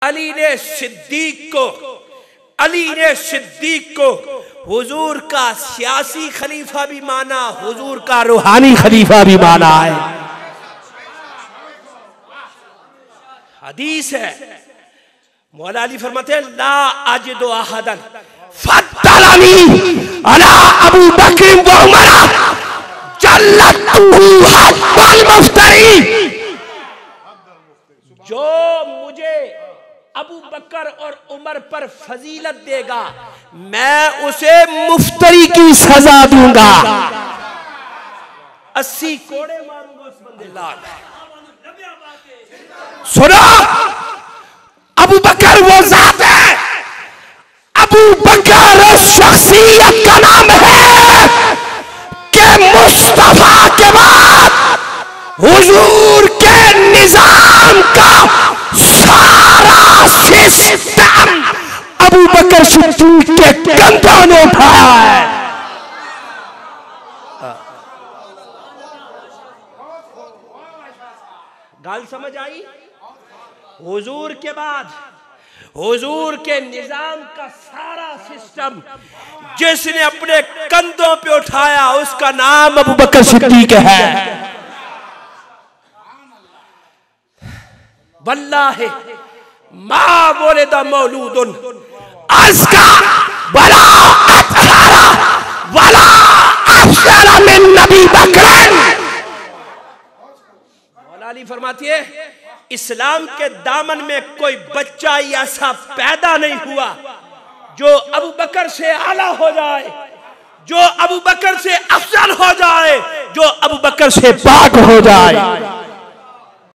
अली ने सिद्दीक को हुजूर का सियासी खलीफा भी माना, हुजूर का रूहानी खलीफा भी माना है। हदीस है, मौला अली फरमाते हैं ला अजिदु अहदन फद्दलनी अला अबू बकर व उमर जल्लतहु हब्बल मुफ्तरी। जो मुझे अबू बकर और उमर पर फजीलत देगा मैं उसे मुफ्तरी की सजा दूंगा। 80 कोड़े मारूंगा उस बंदे लाल। सुनो, अबू बकर वो जात है, अबू बकर शख्सियत का नाम है कि मुस्तफा के बाद हुजूर के निजाम का सारा सिस्टम अबू बकर सिद्दीक के कंधों ने उठाया है। गाल समझ आई? हुजूर के बाद हुजूर के निजाम का सारा सिस्टम जिसने अपने कंधों पे उठाया उसका नाम अबू बकर सिद्दीक है। वल्लाहि मा वुलिदा मौलूदुन अस्का वला अतहरा वला अफजल मिन नबी बकर। मौला अली फरमाती है इस्लाम के दामन में कोई बच्चा ऐसा पैदा नहीं हुआ जो अबू बकर से आला हो जाए, जो अबू बकर से अफजल हो जाए, जो अबू बकर से पाक हो जाए।